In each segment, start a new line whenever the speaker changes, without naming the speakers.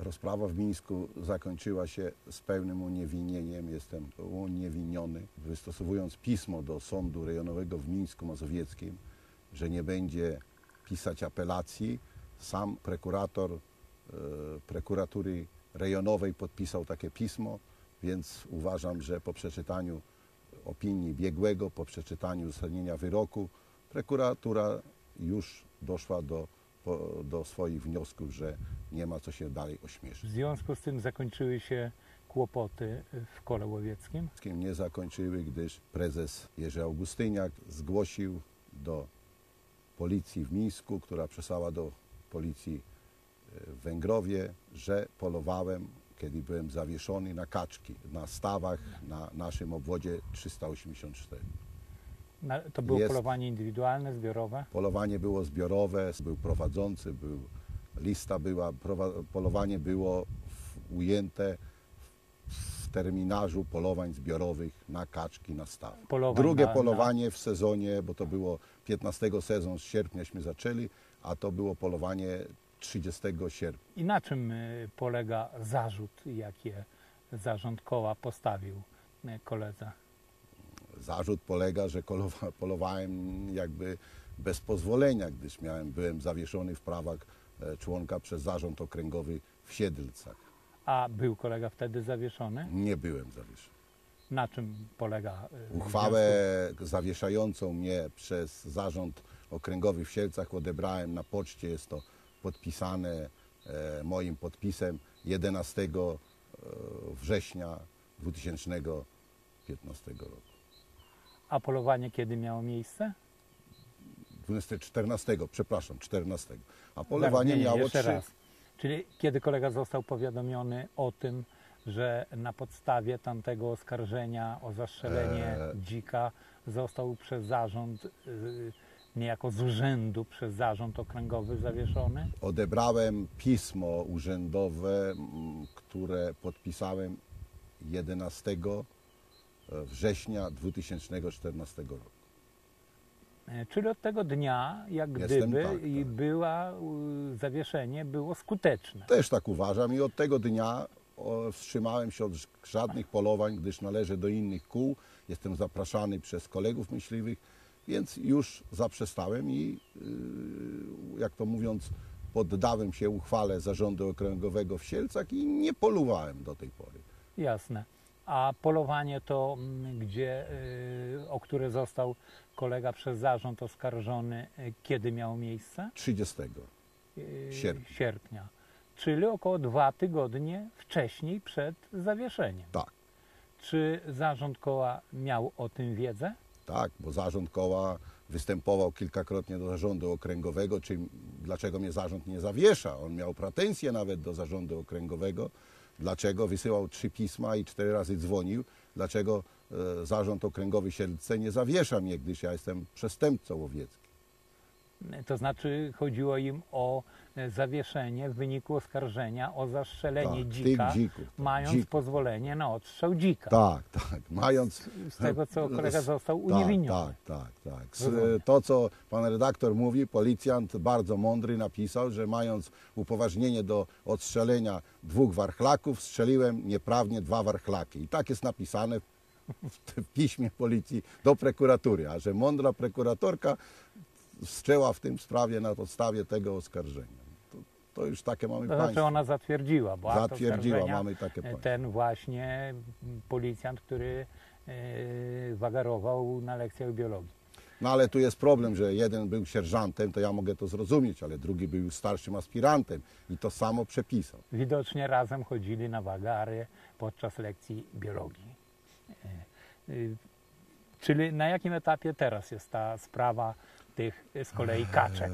Rozprawa w Mińsku zakończyła się z pełnym uniewinnieniem. Jestem uniewinniony, wystosowując pismo do Sądu Rejonowego w Mińsku Mazowieckim, że nie będzie pisać apelacji. Sam prokurator prokuratury rejonowej podpisał takie pismo, więc uważam, że po przeczytaniu opinii biegłego, po przeczytaniu uzasadnienia wyroku, prokuratura już doszła do swoich wniosków, że nie ma co się dalej ośmieszyć.
W związku z tym zakończyły się kłopoty w Kole Łowieckim?
Nie zakończyły, gdyż prezes Jerzy Augustyniak zgłosił do policji w Mińsku, która przesłała do policji w Węgrowie, że polowałem, kiedy byłem zawieszony, na kaczki na stawach na naszym obwodzie 384.
To było polowanie indywidualne, zbiorowe?
Polowanie było zbiorowe, był prowadzący, lista była, polowanie było ujęte w terminarzu polowań zbiorowych na kaczki na staw. Drugie polowanie w sezonie, bo to było 15 sezon, z sierpniaśmy zaczęli, a to było polowanie 30 sierpnia.
I na czym polega zarzut, jaki zarząd koła postawił koledze?
Zarzut polega, że polowałem jakby bez pozwolenia, gdyż byłem zawieszony w prawach członka przez zarząd okręgowy w Siedlcach.
A był kolega wtedy zawieszony?
Nie byłem zawieszony.
Na czym polega
Uchwałę zawieszającą mnie przez zarząd okręgowy w Siedlcach odebrałem na poczcie. Jest to podpisane moim podpisem 11 września 2015 roku.
A polowanie kiedy miało miejsce?
14. A polowanie miało 3.
Raz. Czyli kiedy kolega został powiadomiony o tym, że na podstawie tamtego oskarżenia o zastrzelenie dzika został przez zarząd, niejako z urzędu przez zarząd okręgowy zawieszony?
Odebrałem pismo urzędowe, które podpisałem 11 września 2014 roku.
Czyli od tego dnia, jak gdyby zawieszenie było skuteczne.
Też tak uważam i od tego dnia wstrzymałem się od żadnych polowań, gdyż należę do innych kół. Jestem zapraszany przez kolegów myśliwych, więc już zaprzestałem i, jak to mówiąc, poddałem się uchwale Zarządu Okręgowego w Siedlcach i nie polowałem do tej pory.
Jasne. A polowanie to, o które został kolega przez zarząd oskarżony, kiedy miało miejsce?
30
sierpnia. Czyli około 2 tygodnie wcześniej przed zawieszeniem.
Tak.
Czy zarząd koła miał o tym wiedzę?
Tak, bo zarząd koła występował kilkakrotnie do zarządu okręgowego, dlaczego mnie zarząd nie zawiesza. On miał pretensje nawet do zarządu okręgowego. Dlaczego wysyłał 3 pisma i 4 razy dzwonił, dlaczego zarząd okręgowy Siedlce nie zawiesza mnie, gdyż ja jestem przestępcą łowieckim.
To znaczy chodziło im o zawieszenie w wyniku oskarżenia o zastrzelenie dzika, mając pozwolenie na odstrzał dzika.
Tak, mając...
Z tego, co kolega został uniewinniony.
Tak. To, co pan redaktor mówi, policjant bardzo mądry napisał, że mając upoważnienie do odstrzelenia 2 warchlaków, strzeliłem nieprawnie 2 warchlaki. I tak jest napisane w piśmie policji do prokuratury, a że mądra prokuratorka wszczęła w tym sprawie na podstawie tego oskarżenia. To już takie mamy państwo.
To znaczy ona zatwierdziła, bo
mamy takie państwo.
Ten właśnie policjant, który wagarował na lekcjach biologii.
No ale tu jest problem, że jeden był sierżantem, to ja mogę to zrozumieć, ale drugi był już starszym aspirantem i to samo przepisał.
Widocznie razem chodzili na wagary podczas lekcji biologii. Czyli na jakim etapie teraz jest ta sprawa tych z kolei kaczek?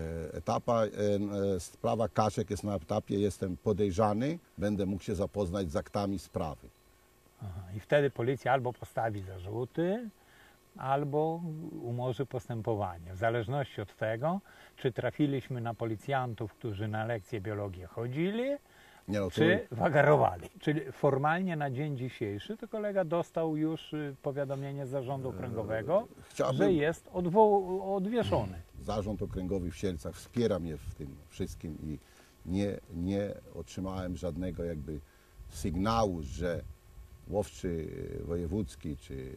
Sprawa kaczek jest na etapie, jestem podejrzany, będę mógł się zapoznać z aktami sprawy.
Aha, i wtedy policja albo postawi zarzuty, albo umorzy postępowanie. W zależności od tego, czy trafiliśmy na policjantów, którzy na lekcje biologii chodzili, czy wagarowali. Czyli formalnie na dzień dzisiejszy to kolega dostał już powiadomienie z zarządu okręgowego, że jest odwieszony.
Zarząd okręgowy w Siedlcach wspiera mnie w tym wszystkim i nie otrzymałem żadnego jakby sygnału, że łowczy wojewódzki czy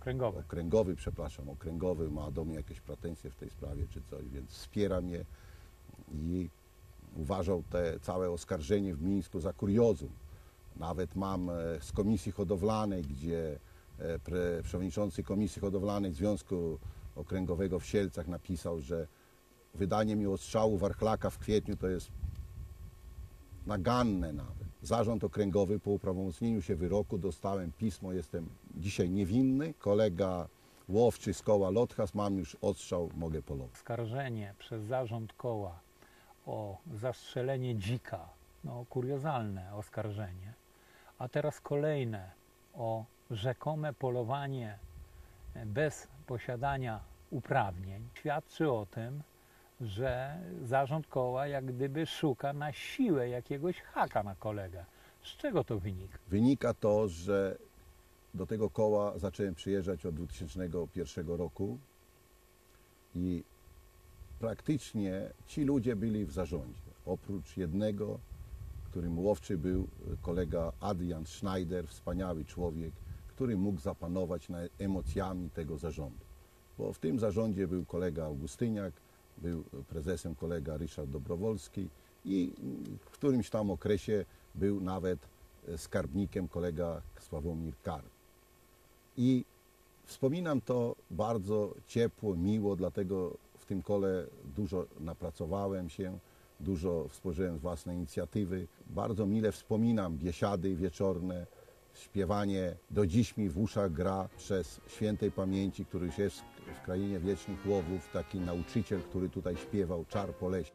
okręgowy ma do mnie jakieś pretensje w tej sprawie czy coś, więc wspiera mnie i uważał te całe oskarżenie w Mińsku za kuriozum. Nawet mam z Komisji Hodowlanej, gdzie przewodniczący Komisji Hodowlanej Związku Okręgowego w Sielcach napisał, że wydanie mi ostrzału warchlaka w kwietniu to jest naganne nawet. Zarząd okręgowy po uprawomocnieniu się wyroku dostałem pismo, jestem dzisiaj niewinny. Kolega łowczy z koła Lothas, mam już ostrzał, mogę polować.
Oskarżenie przez zarząd koła o zastrzelenie dzika, no kuriozalne oskarżenie, a teraz kolejne o rzekome polowanie bez posiadania uprawnień, świadczy o tym, że zarząd koła jak gdyby szuka na siłę jakiegoś haka na kolegę. Z czego to wynika?
Wynika to, że do tego koła zacząłem przyjeżdżać od 2001 roku i praktycznie ci ludzie byli w zarządzie. Oprócz jednego, którym łowczy był kolega Adrian Schneider, wspaniały człowiek, który mógł zapanować nad emocjami tego zarządu. Bo w tym zarządzie był kolega Augustyniak, był prezesem kolega Ryszard Dobrowolski i w którymś tam okresie był nawet skarbnikiem kolega Sławomir Karp. I wspominam to bardzo ciepło, miło, dlatego w tym kole dużo napracowałem się, dużo wspożyłem z własnej inicjatywy. Bardzo mile wspominam biesiady wieczorne, śpiewanie do dziś mi w uszach gra przez świętej pamięci, który już jest w krainie wiecznych łowów, taki nauczyciel, który tutaj śpiewał Czar po lesie.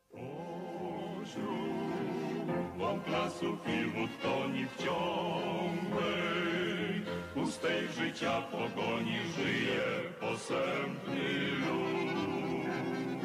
Wąt lasów i wód toni w ciągłej, pustej życia pogoni żyje posępny lud.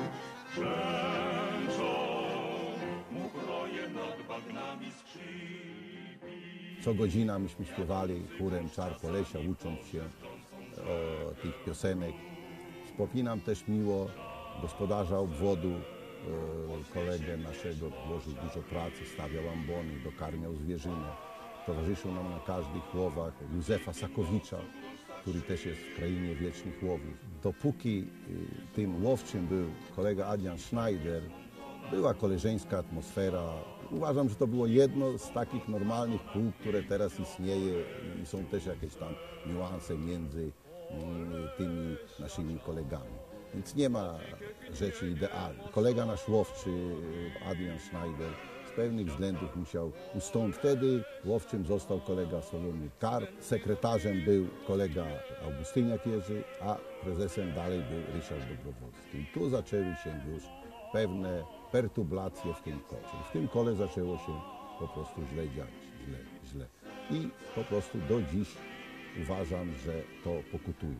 Brzęczą mu chroje nad bagnami skrzypi.
Co godzina myśmy śpiewali chórem Czar po lesie, ucząc się tych piosenek. Wspominam też miło gospodarza obwodu, kolegę naszego, włożył dużo pracy, stawiał ambony, dokarmiał zwierzynę. Towarzyszył nam na każdych łowach Józefa Sakowicza, który też jest w krainie wiecznych łowów. Dopóki tym łowczym był kolega Adrian Schneider, była koleżeńska atmosfera. Uważam, że to było jedno z takich normalnych kół, które teraz istnieje i są też jakieś tam niuanse między tymi naszymi kolegami. Więc nie ma rzeczy idealnych. Kolega nasz łowczy, Adrian Schneider, z pewnych względów musiał ustąpić. Wtedy łowczym został kolega Sławomir Karp, sekretarzem był kolega Augustyniak Jerzy, a prezesem dalej był Ryszard Dobrowolski. I tu zaczęły się już pewne perturbacje w tym kole. W tym kole zaczęło się po prostu źle dziać, źle. I po prostu do dziś uważam, że to pokutuje.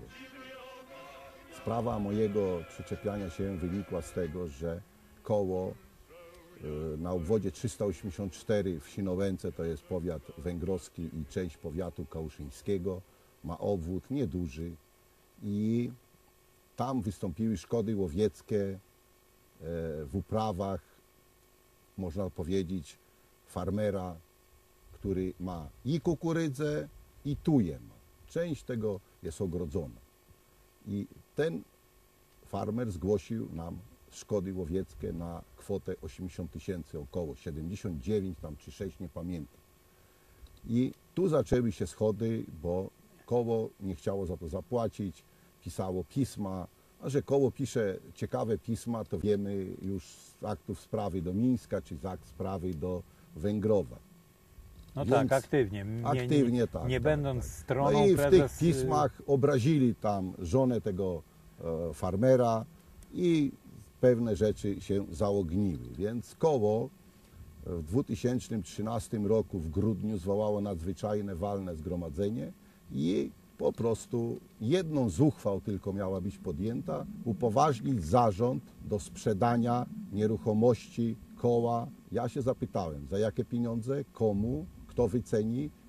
Sprawa mojego przyczepiania się wynikła z tego, że koło na obwodzie 384 w Sinołęce, to jest powiat węgrowski i część powiatu kałuszyńskiego, ma obwód nieduży i tam wystąpiły szkody łowieckie w uprawach, można powiedzieć, farmera, który ma i kukurydzę, i tuje ma. Część tego jest ogrodzona. I ten farmer zgłosił nam szkody łowieckie na kwotę 80 000, około 79 tam czy 6, nie pamiętam. I tu zaczęły się schody, bo koło nie chciało za to zapłacić, pisało pisma, a że koło pisze ciekawe pisma, to wiemy już z aktów sprawy do Mińska, czy z akt sprawy do Węgrowa.
No
Więc
tak, aktywnie.
aktywnie tak.
Nie
tak,
będąc
tak.
stroną,
No i w
prezes...
tych pismach obrazili tam żonę tego farmera i pewne rzeczy się zaogniły. Więc koło w 2013 roku w grudniu zwołało nadzwyczajne walne zgromadzenie i po prostu jedną z uchwał tylko miała być podjęta, upoważnić zarząd do sprzedania nieruchomości koła. Ja się zapytałem, za jakie pieniądze, komu, kto wyceni,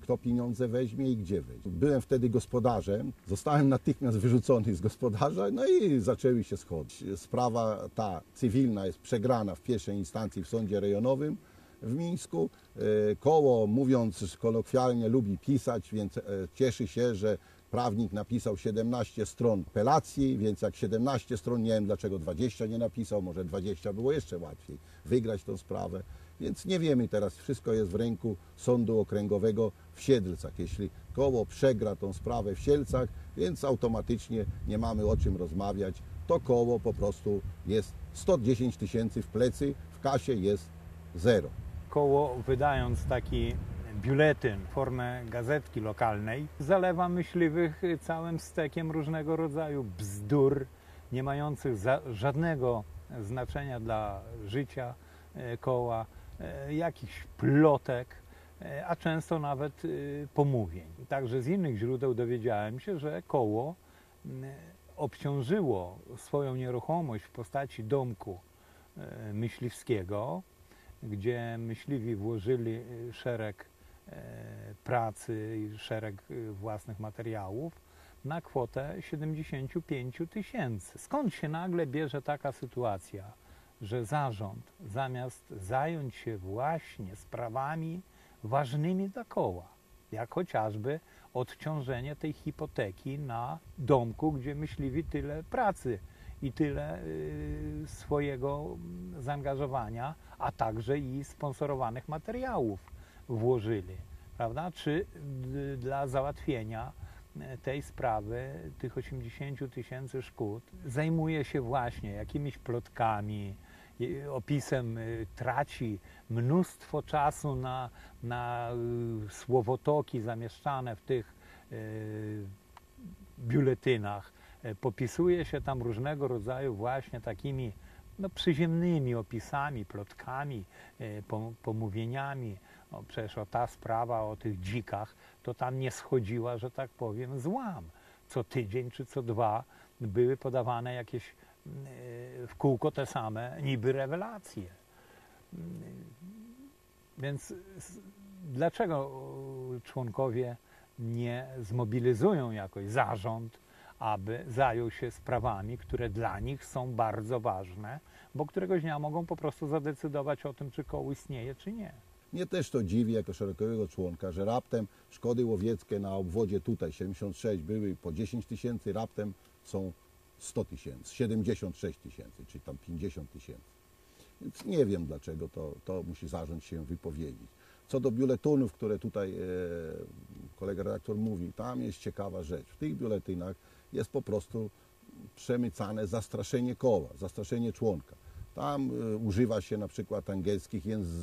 kto pieniądze weźmie i gdzie weźmie. Byłem wtedy gospodarzem, zostałem natychmiast wyrzucony z gospodarza, no i zaczęły się schody. Sprawa ta cywilna jest przegrana w pierwszej instancji w sądzie rejonowym w Mińsku. Koło, mówiąc kolokwialnie, lubi pisać, więc cieszy się, że prawnik napisał 17 stron apelacji, więc jak 17 stron, nie wiem dlaczego 20 nie napisał, może 20 było jeszcze łatwiej wygrać tę sprawę. Więc nie wiemy teraz, wszystko jest w ręku Sądu Okręgowego w Siedlcach. Jeśli koło przegra tą sprawę w Siedlcach, więc automatycznie nie mamy o czym rozmawiać, to koło po prostu jest 110 tysięcy w plecy, w kasie jest zero.
Koło, wydając taki biuletyn, formę gazetki lokalnej, zalewa myśliwych całym stekiem różnego rodzaju bzdur, nie mających żadnego znaczenia dla życia koła, jakichś plotek, a często nawet pomówień. Także z innych źródeł dowiedziałem się, że koło obciążyło swoją nieruchomość w postaci domku myśliwskiego, gdzie myśliwi włożyli szereg pracy i szereg własnych materiałów na kwotę 75 tysięcy. Skąd się nagle bierze taka sytuacja, że zarząd zamiast zająć się właśnie sprawami ważnymi dla koła, jak chociażby odciążenie tej hipoteki na domku, gdzie myśliwi tyle pracy i tyle swojego zaangażowania, a także i sponsorowanych materiałów włożyli, prawda? Czy dla załatwienia tej sprawy, tych 80 tysięcy szkód, zajmuje się właśnie jakimiś plotkami, opisem, traci mnóstwo czasu na słowotoki zamieszczane w tych biuletynach. Popisuje się tam różnego rodzaju właśnie takimi przyziemnymi opisami, plotkami, pomówieniami. Przecież ta sprawa o tych dzikach, to tam nie schodziła, że tak powiem, z łam. Co tydzień czy co dwa były podawane jakieś w kółko te same niby rewelacje. Więc dlaczego członkowie nie zmobilizują jakoś zarząd, aby zajął się sprawami, które dla nich są bardzo ważne, bo któregoś dnia mogą po prostu zadecydować o tym, czy koło istnieje, czy nie.
Mnie też to dziwi jako szerokowego członka, że raptem szkody łowieckie na obwodzie tutaj 76 były po 10 tysięcy, raptem są 100 tysięcy, 76 tysięcy, czy tam 50 tysięcy. Więc nie wiem dlaczego to musi zarząd się wypowiedzieć. Co do biuletynów, które tutaj kolega redaktor mówi, tam jest ciekawa rzecz. W tych biuletynach jest po prostu przemycane zastraszenie koła, zastraszenie członka. Tam używa się na przykład angielskich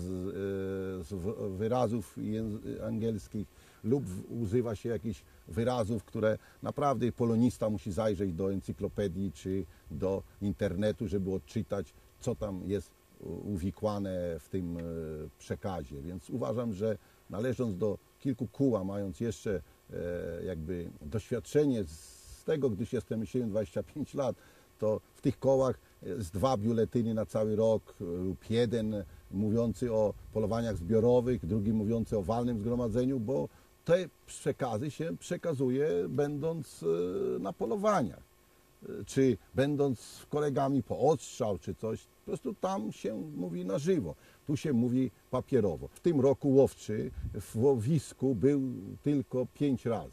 wyrazów angielskich lub używa się jakichś wyrazów, które naprawdę polonista musi zajrzeć do encyklopedii czy do internetu, żeby odczytać, co tam jest uwikłane w tym przekazie. Więc uważam, że należąc do kilku kół, a mając jeszcze jakby doświadczenie z tego, gdyż jestem myśliwym 25 lat, to w tych kołach z 2 biuletyny na cały rok lub jeden mówiący o polowaniach zbiorowych, drugi mówiący o walnym zgromadzeniu, bo te przekazy się przekazuje będąc na polowaniach, czy będąc kolegami po odstrzał, czy coś. Po prostu tam się mówi na żywo, tu się mówi papierowo. W tym roku łowczy w łowisku był tylko 5 razy.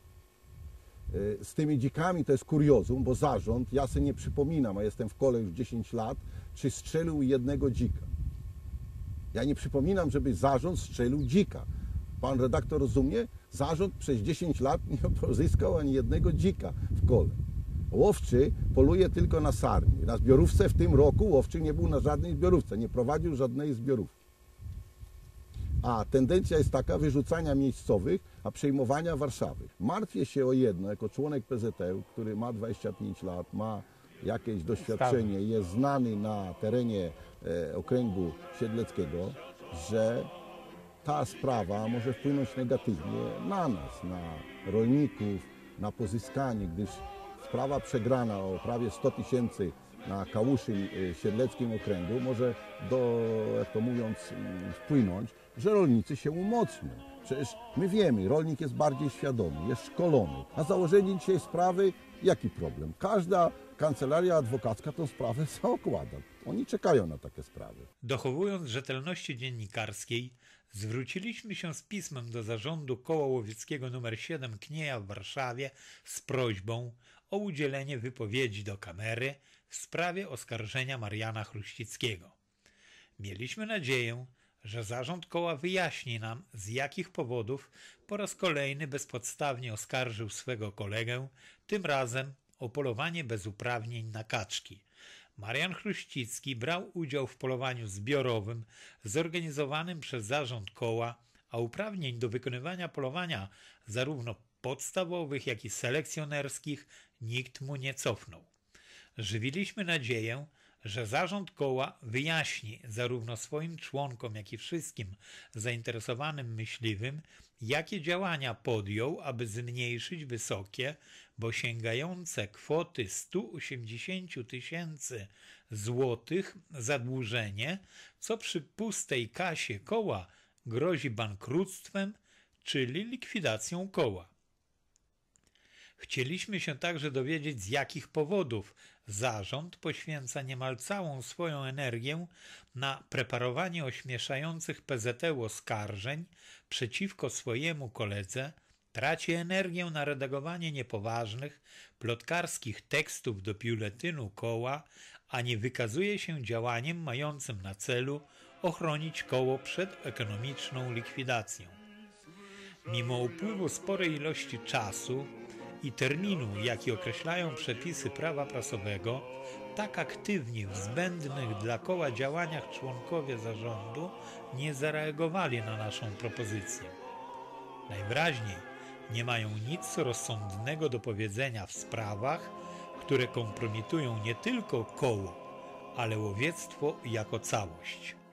Z tymi dzikami to jest kuriozum, bo zarząd, ja sobie nie przypominam, a jestem w kole już 10 lat, czy strzelił jednego dzika. Ja nie przypominam, żeby zarząd strzelił dzika. Pan redaktor rozumie? Zarząd przez 10 lat nie pozyskał ani jednego dzika w kole. Łowczy poluje tylko na sarny. Na zbiorówce w tym roku łowczy nie był na żadnej zbiorówce, nie prowadził żadnej zbiorówki. A tendencja jest taka wyrzucania miejscowych, a przejmowania Warszawy. Martwię się o jedno, jako członek PZŁ, który ma 25 lat, ma jakieś doświadczenie, jest znany na terenie okręgu siedleckiego, że ta sprawa może wpłynąć negatywnie na nas, na rolników, na pozyskanie, gdyż sprawa przegrana o prawie 100 tysięcy na Kałuszym siedleckim okręgu może, jak to mówiąc, wpłynąć, że rolnicy się umocnią. Przecież my wiemy, rolnik jest bardziej świadomy, jest szkolony. Na założenie dzisiaj sprawy, jaki problem? Każda kancelaria adwokacka tą sprawę zaokłada. Oni czekają na takie sprawy.
Dochowując rzetelności dziennikarskiej, zwróciliśmy się z pismem do zarządu Koła Łowieckiego nr 7 Knieja w Warszawie z prośbą o udzielenie wypowiedzi do kamery w sprawie oskarżenia Mariana Chruścickiego. Mieliśmy nadzieję, że zarząd koła wyjaśni nam, z jakich powodów po raz kolejny bezpodstawnie oskarżył swego kolegę, tym razem o polowanie bez uprawnień na kaczki. Marian Chruścicki brał udział w polowaniu zbiorowym zorganizowanym przez zarząd koła, a uprawnień do wykonywania polowania zarówno podstawowych, jak i selekcjonerskich nikt mu nie cofnął. Żywiliśmy nadzieję, że zarząd koła wyjaśni zarówno swoim członkom, jak i wszystkim zainteresowanym myśliwym, jakie działania podjął, aby zmniejszyć wysokie, bo sięgające kwoty 180 000 złotych zadłużenie, co przy pustej kasie koła grozi bankructwem, czyli likwidacją koła. Chcieliśmy się także dowiedzieć, z jakich powodów zarząd poświęca niemal całą swoją energię na preparowanie ośmieszających PZŁ oskarżeń przeciwko swojemu koledze, traci energię na redagowanie niepoważnych, plotkarskich tekstów do biuletynu koła, a nie wykazuje się działaniem mającym na celu ochronić koło przed ekonomiczną likwidacją. Mimo upływu sporej ilości czasu i terminu, jaki określają przepisy prawa prasowego, tak aktywnie w zbędnych dla koła działaniach członkowie zarządu nie zareagowali na naszą propozycję. Najwyraźniej nie mają nic rozsądnego do powiedzenia w sprawach, które kompromitują nie tylko koło, ale łowiectwo jako całość.